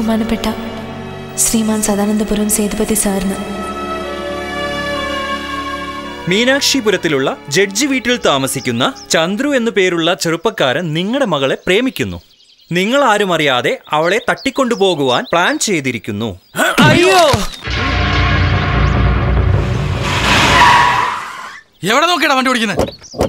ബഹുമാനപ്പെട്ട ശ്രീമാൻ സദാനന്ദപുരം സേതുപതി സാറിന്. മീനാക്ഷിപുരത്തിലുള്ള ജഡ്ജി വീട്ടിൽ താമസിക്കുന്ന ചന്ദ്രു എന്നു പേരുള്ള ചെറുപ്പക്കാരൻ നിങ്ങളുടെ മകളെ പ്രേമിക്കുന്നു. നിങ്ങൾ ആരും അറിയാതെ അവളെ തട്ടിക്കൊണ്ടുപോകുവാൻ പ്ലാൻ ചെയ്തിരിക്കുന്നു. അയ്യോ, എവിടെ നോക്കിയാ വണ്ടി ഓടിക്കുന്നത്?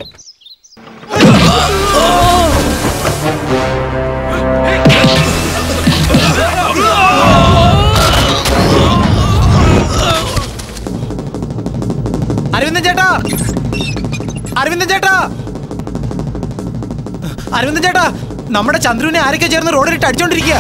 അരവിന്ദൻ ചേട്ടാ, അരവിന്ദൻ ചേട്ടാ, അരവിന്ദൻ ചേട്ടാ, നമ്മുടെ ചന്ദ്രുവിനെ ആരൊക്കെ ചേർന്ന് റോഡിലിട്ട് അടിച്ചോണ്ടിരിക്കുക.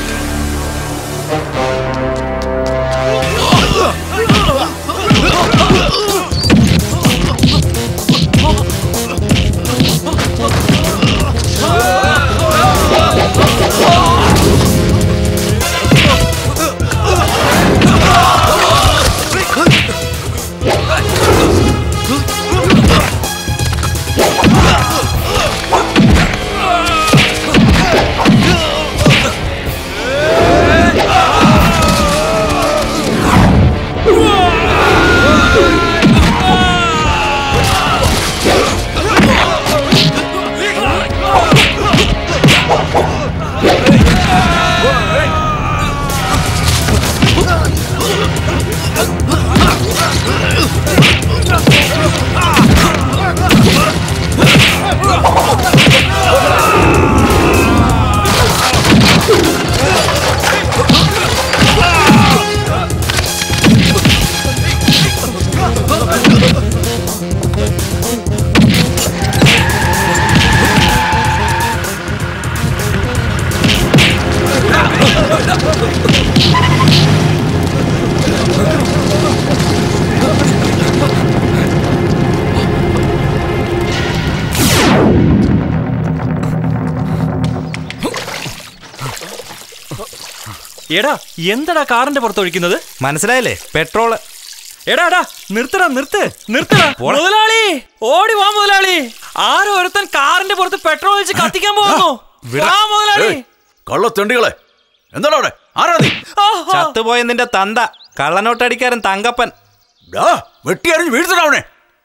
എടാ, എന്താടാ കാറിന്റെ പുറത്തൊഴിക്കുന്നത്? മനസ്സിലായില്ലേ? പെട്രോള്. എടാ എടാ, നിർത്തടാ, നിർത്തടാ മുതലാളി, ഓടി വാ മുതലാളി. ആരോ ഒരുത്തൻ കാറിന്റെ പുറത്ത് പെട്രോൾ ഒഴിച്ച് കത്തിക്കാൻ പോകുന്നു. മുതലാളി. കള്ളത്തെണ്ടികളെ, എന്താടാ അവിടെ? ആരാ നീ? ചത്തുപോയ നിന്റെ തന്ത, കള്ളനോട്ടടിക്കാരൻ തങ്കപ്പൻ. വെട്ടിയറിഞ്ഞ് വീഴ്ത്തടാ അവനെ.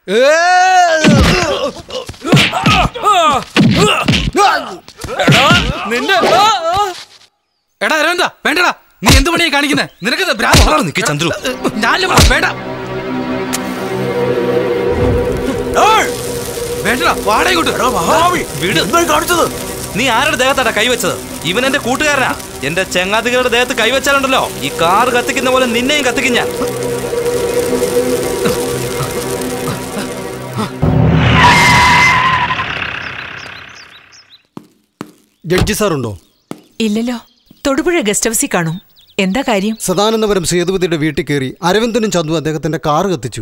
എടാ അരവിന്ദ, വേണ്ടടാ, നീ എന്ത് പണിയാ കാണിക്കുന്നത്? നിനക്ക് നിക്ക് ചന്ദ്രു, വേണ്ട വേണ്ടടാ, വാടകോട്ട് കാണിച്ചത്. നീ ആരുടെ ദേഹത്താടാ കൈവച്ചത്? ഇവൻ എന്റെ കൂട്ടുകാരനാ. എന്റെ ചെങ്ങാതികളുടെ ദേഹത്ത് കൈവച്ചാലുണ്ടല്ലോ, ഈ കാറ് കത്തിക്കുന്ന പോലെ നിന്നെയും കത്തിക്കും ഞാൻ. ജഡ്ജി സാറുണ്ടോ? ഇല്ലല്ലോ, തൊടുപുഴ ഗസ്റ്റ് ഹൗസിൽ കാണും. എന്താ കാര്യം? സദാനന്ദപുരം സേതുപതിയുടെ വീട്ടിൽ കയറി അരവിന്ദനും ചന്തു അദ്ദേഹത്തിന്റെ കാറ് കത്തിച്ചു.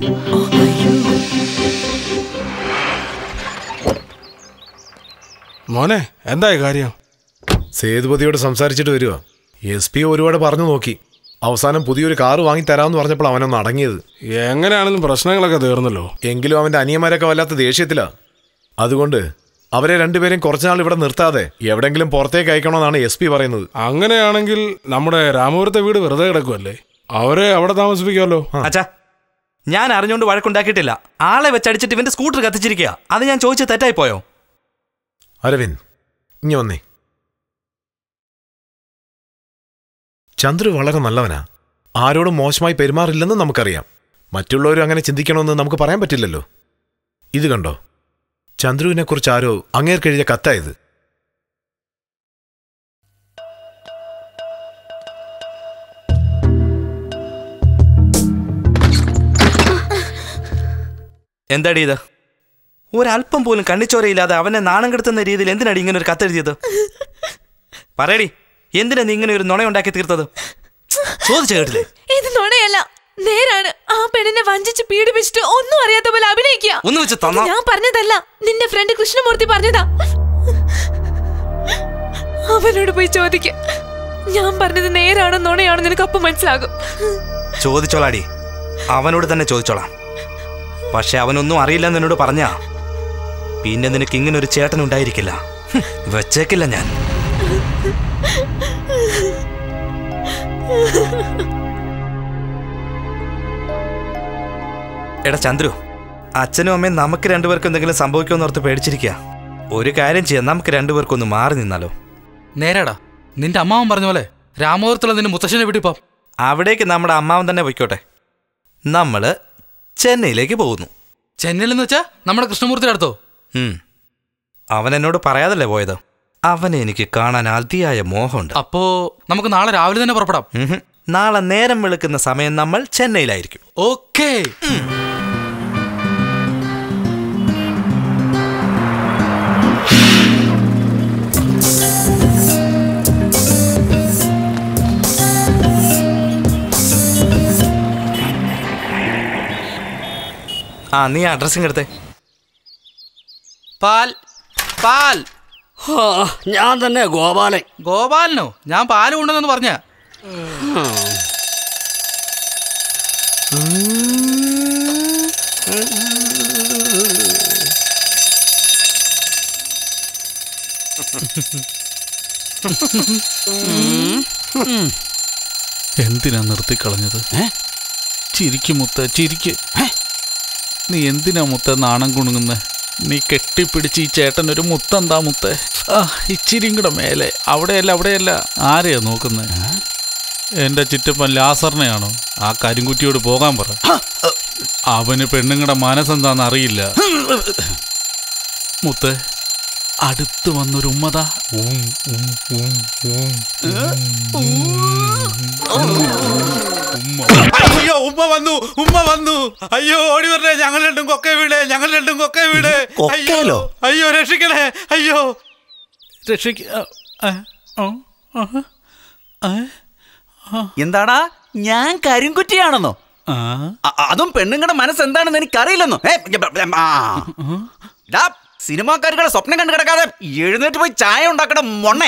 മോനെ, എന്തായി കാര്യം? സേതുപതിയോട് സംസാരിച്ചിട്ട് വരിക. SP ഒരുപാട് പറഞ്ഞു നോക്കി. അവസാനം പുതിയൊരു കാറ് വാങ്ങി തരാമെന്ന് പറഞ്ഞപ്പോൾ അവനൊന്ന് അടങ്ങിയത്. എങ്ങനെയാണെങ്കിലും പ്രശ്നങ്ങളൊക്കെ തീർന്നല്ലോ. എങ്കിലും അവന്റെ അനിയന്മാരൊക്കെ വല്ലാത്ത ദേഷ്യത്തിലാ. അതുകൊണ്ട് അവരെ രണ്ടുപേരെയും കുറച്ചുനാൾ ഇവിടെ നിർത്താതെ എവിടെങ്കിലും പുറത്തേക്ക് അയക്കണമെന്നാണ് SP പറയുന്നത്. അങ്ങനെയാണെങ്കിൽ നമ്മുടെ രാമപുരത്തെ വീട് വെറുതെ കിടക്കുമല്ലേ? അവരെ അവിടെ താമസിപ്പിക്കാമല്ലോ. അച്ഛാ, ഞാൻ അറിഞ്ഞുകൊണ്ട് വഴക്കുണ്ടാക്കിയിട്ടില്ല. ആളെ വെച്ചടിച്ചിട്ട് ഇവന്റെ സ്കൂട്ടർ കത്തിച്ചിരിക്കുക. അത് ഞാൻ ചോദിച്ച് തെറ്റായി പോയോ? അരവിന്ദ്, ഇങ്ങ വന്നേ. ചന്ദ്രു വളരെ നല്ലവനാ. ആരോടും മോശമായി പെരുമാറില്ലെന്ന് നമുക്കറിയാം. മറ്റുള്ളവരും അങ്ങനെ ചിന്തിക്കണമെന്ന് നമുക്ക് പറയാൻ പറ്റില്ലല്ലോ. ഇത് കണ്ടോ, ചന്ദ്രുവിനെ കുറിച്ച് ആരോ അങ്ങേർക്കെഴുതിയ കത്തായത്. എന്താടി ഇത്? ഒരല്പം പോലും കണ്ണിച്ചോരയില്ലാതെ അവനെ നാണം കെടുത്തുന്ന രീതിയിൽ എന്തിനാടി ഇങ്ങനെ ഒരു കത്തെഴുതിയത്? പറയടി, എന്തിനാ നീ ഇങ്ങനെ ഒരു നുണയുണ്ടാക്കി തീർത്തത്? ചോദിച്ചു കേട്ടില്ലേ? ഇത് നുണയല്ല, നേരാണ്. ആ പെണ്ണിനെ വഞ്ചിച്ച് പീഡിപ്പിച്ചിട്ട് ഒന്നും അറിയാത്ത പോലെ അഭിനയിക്കുക. ഒന്ന് വെച്ച് തന്നാ. ഞാൻ പറഞ്ഞതല്ല, നിന്റെ ഫ്രണ്ട് കൃഷ്ണമൂർത്തി പറഞ്ഞതാ. അവനോട് പോയി ചോദിക്ക. ഞാൻ പറഞ്ഞത് നേരാണോ നുണയാണോ നിനക്ക് അപ്പം മനസ്സിലാകും. ചോദിച്ചോളാടി, അവനോട് തന്നെ ചോദിച്ചോളാം. പക്ഷെ അവനൊന്നും അറിയില്ലെന്ന് എന്നോട് പറഞ്ഞാ പിന്നെ നിനക്ക് ഇങ്ങനെ ഒരു ചേട്ടൻ ഉണ്ടായിരിക്കില്ല. വെച്ചേക്കില്ല ഞാൻ. എടാ ചന്ദ്രു, അച്ഛനും അമ്മയും നമുക്ക് രണ്ടുപേർക്കും എന്തെങ്കിലും സംഭവിക്കുമെന്ന് ഓർത്ത് പേടിച്ചിരിക്കുക. ഒരു കാര്യം ചെയ്യാം, നമുക്ക് രണ്ടുപേർക്കൊന്ന് മാറി നിന്നാലോ? നേരാടാ, നിന്റെ അമ്മാവൻ പറഞ്ഞ പോലെ രാമപുരത്തുള്ള നിന്റെ മുത്തശ്ശനെ വീട്ടിൽ പോം. അവിടേക്ക് നമ്മുടെ അമ്മാവൻ തന്നെ പൊയ്ക്കോട്ടെ. നമ്മള് ചെന്നൈയിലേക്ക് പോകുന്നു. ചെന്നൈയിലെന്ന് വെച്ചാ നമ്മുടെ കൃഷ്ണമൂർത്തിയുടെ അടുത്തോ? അവൻ എന്നോട് പറയാതല്ലേ പോയത്. അവനെ എനിക്ക് കാണാൻ അതിയായ മോഹമുണ്ട്. അപ്പോ നമുക്ക് നാളെ രാവിലെ തന്നെ പുറപ്പെടാം. നാളെ നേരം വെളുക്കുന്ന സമയം നമ്മൾ ചെന്നൈയിലായിരിക്കും. ഓക്കേ. നീ അഡ്രസ്സിങ് എടുത്തേ. പാൽ പാൽ. ഞാൻ തന്നെ ഗോപാലൻ. ഗോപാലനോ? ഞാൻ പാല് കൊണ്ടുവന്നു പറഞ്ഞ. എന്തിനാ നിർത്തിക്കളഞ്ഞത്? ചിരിക്ക് മുത്ത, ചിരിക്ക്. നീ എന്തിനാ മുത്ത നാണം കുണുങ്ങുന്നേ? നീ കെട്ടിപ്പിടിച്ച് ഈ ചേട്ടൻ ഒരു മുത്തെന്താ മുത്തേ? ഇച്ചിരിയും കൂടെ മേലെ. അവിടെയല്ല. ആരെയാ നോക്കുന്നേ? എൻ്റെ ചിറ്റപ്പൻ ലാസറിനെയാണോ? ആ കരിങ്കുറ്റിയോട് പോകാൻ പറ. അവന് പെണ്ണുങ്ങളുടെ മനസ്സെന്താന്ന് അറിയില്ല. മുത്തേ, അടുത്ത് വന്നൊരു ഉമ്മതാ. അയ്യോ, ഉമ്മ വന്നു. അയ്യോ, ഓടി വരണേ. ഞങ്ങൾ രണ്ടും കൊക്കെ വീട്. അയ്യോ, രക്ഷിക്കണേ. അയ്യോ, എന്താടാ, ഞാൻ കരിങ്കുറ്റിയാണെന്നോ? അതും പെണ്ണുങ്ങളുടെ മനസ്സെന്താണെന്ന് എനിക്കറിയില്ലെന്നോ? സിനിമാക്കാരുടെ സ്വപ്നം കണ്ടു കിടക്കാതെ എഴുന്നേറ്റ് പോയി ചായ ഉണ്ടാക്കണം മൊണ്ണേ.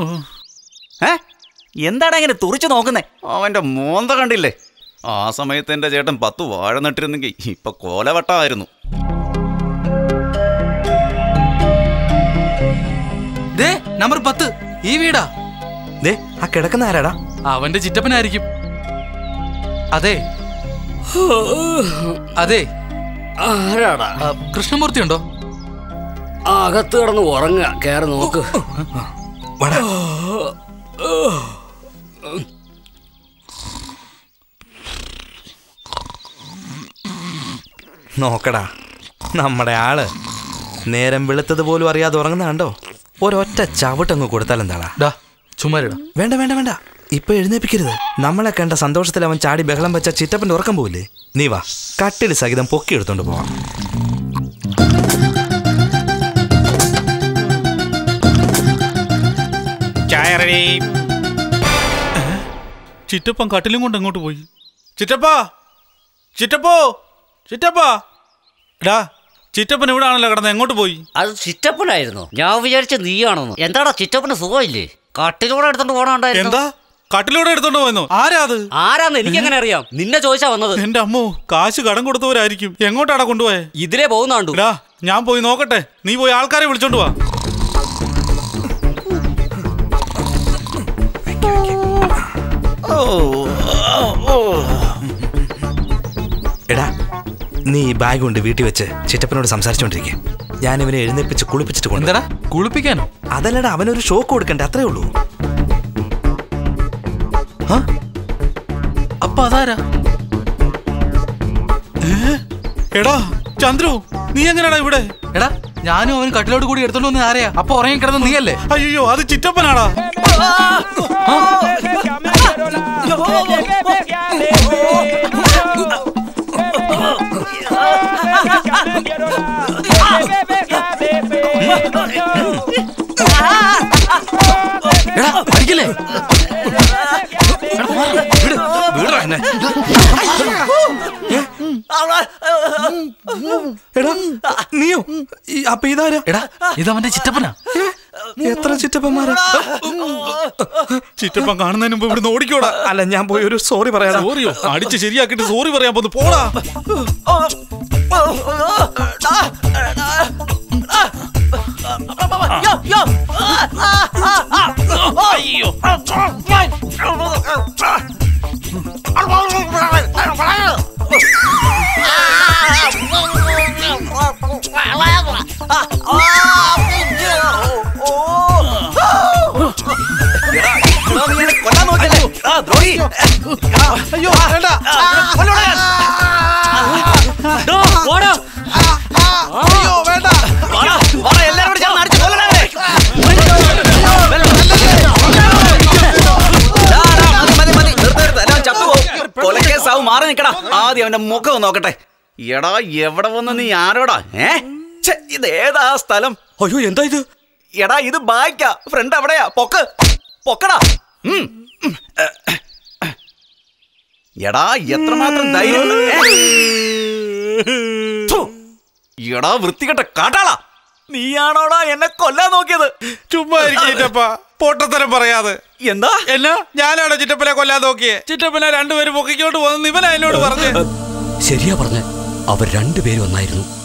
എന്താടാ ഇങ്ങനെ തുറിച്ചു നോക്കുന്നേ? അവന്റെ മോന്ത കണ്ടില്ലേ? ആ സമയത്ത് എന്റെ ചേട്ടൻ 10 വാഴ നട്ടിരുന്നെങ്കിൽ ഇപ്പൊ കോലവട്ടമായിരുന്നു. നമ്പർ 10 ഈ വീടാ. ആ കിടക്കുന്ന ആരാടാ? അവന്റെ ചിറ്റപ്പനായിരിക്കും. അതെ ആരാടാ? കൃഷ്ണമൂർത്തി ഉണ്ടോ? അകത്ത് കിടന്ന് ഉറങ്ങുക. കേറി നോക്ക്. നോക്കടാ, നമ്മുടെ ആള് നേരം വെളുത്തത് പോലും അറിയാതെ ഉറങ്ങുന്ന കണ്ടോ? ഒരൊറ്റ ചവിട്ടങ്ങ് കൊടുത്താൽ എന്താടാ? ചുമ്മാരിടാ. വേണ്ട, ഇപ്പൊ എഴുന്നേപ്പിക്കരുത്. നമ്മളെ കണ്ട സന്തോഷത്തിൽ അവൻ ചാടി ബഹളം വെച്ച ചിറ്റപ്പന്റെ ഉറക്കം പോവില്ലേ? നീ വാ, കട്ടിൽ സഹിതം പൊക്കി എടുത്തോണ്ട് പോവാം. ചിറ്റപ്പൻ കട്ടിലും കൊണ്ട് അങ്ങോട്ട് പോയി. ചിറ്റപ്പോ ഡാ, ചിറ്റപ്പൻ ഇവിടെ ആണല്ലോ കിടന്ന്. എങ്ങോട്ട് പോയി? അത് ചിറ്റപ്പനായിരുന്നു. ഞാൻ വിചാരിച്ച നീയാണെന്ന്. എന്താടാ, ചിറ്റപ്പന് സുഖമില്ലേ? കട്ടിലൂടെ എടുത്തോണ്ട് പോകണുണ്ടായിരുന്നു. എന്താ കട്ടിലൂടെ എടുത്തോണ്ട് പോയെന്നോ? ആരാന്ന് എനിക്കെങ്ങനെ അറിയാം? നിന്നെ ചോദിച്ചാ വന്നത്. എന്റെ അമ്മോ, കാശ് കടം കൊടുത്തവരായിരിക്കും. എങ്ങോട്ടാടാ കൊണ്ടുപോയെ? ഇതിലേ പോകുന്നുണ്ടു. ഞാൻ പോയി നോക്കട്ടെ. നീ പോയി ആൾക്കാരെ വിളിച്ചോണ്ട് വാ. എടാ, നീ ഈ ബാഗ് കൊണ്ട് വീട്ടിൽ വെച്ച് ചിറ്റപ്പനോട് സംസാരിച്ചോണ്ടിരിക്കുക. ഞാൻ ഇവനെ എഴുന്നേപ്പിച്ച് കുളിപ്പിച്ചിട്ട് കൊണ്ട്. എന്താടാ, കുളിപ്പിക്കാനോ? അതല്ലടാ, അവനൊരു ഷോക്ക് കൊടുക്കണ്ടേ, അത്രേ ഉള്ളൂ. അപ്പൊ അതാരാ? എടാ ചന്ദ്രു, നീ എങ്ങനെയാടാ ഇവിടെ? എടാ, ഞാനും അവൻ കട്ടിലോട് കൂടി എടുത്തോണ്ട് വന്ന് ആരെയാ? അപ്പൊ ഉറങ്ങി കിടന്ന് നീയല്ലേ? അയ്യോ, അത് ചിറ്റപ്പനാടാ. അടിക്കല്ലേ? നീയോ? അപ്പൊ ഇതാരാ? എടാ, ഇതവന്റെ ചിറ്റപ്പനാ. എത്ര ചിറ്റപ്പന്മാരാ? ചിറ്റപ്പൻ കാണുന്നതിന് മുമ്പ് ഇവിടുന്ന് ഓടിക്കോടാ. അല്ല, ഞാൻ പോയി ഒരു സോറി പറയാം. സോറിയോ? അടിച്ച് ശരിയാക്കിട്ട് സോറി പറയാൻ പോന്നു. പോടാ. അയ്യോ അയ്യോ വേണ്ട. അയ്യോ വേണ്ട. എല്ലാരും കൊലക്കേസാവും. മാറി നിക്കടാ. ആദ്യം അവന്റെ മുഖം നോക്കട്ടെ. എടാ എവിടെ വന്ന് നീ ആരോടാ? ഇത് ഏതാ സ്ഥലം? അയ്യോ എന്താ ഇത്? എടാ ഇത് ബായ്ക്കാ. ഫ്രണ്ട് എവിടെയാ? പൊക്കടാ. എടാ എത്രമാത്രം ധൈര്യം! എടാ വൃത്തികെട്ട കാട്ടാളാ, നീയാണോടാ എന്നെ കൊല്ലാൻ നോക്കിയത്? ചുമ്മാ ചിറ്റപ്പ, പൊട്ടത്തരം പറയാതെ. എന്താ എന്നാ ഞാനാണോ ചിറ്റപ്പനെ കൊല്ലാൻ നോക്കിയേ? ചിറ്റപ്പനെ രണ്ടുപേരും പൊക്കിക്കോട്ട് പോകുന്നു ഇവനാ എന്നോട് പറഞ്ഞു. ശരിയാ പറഞ്ഞ, അവർ രണ്ടുപേരും ഒന്നായിരുന്നു.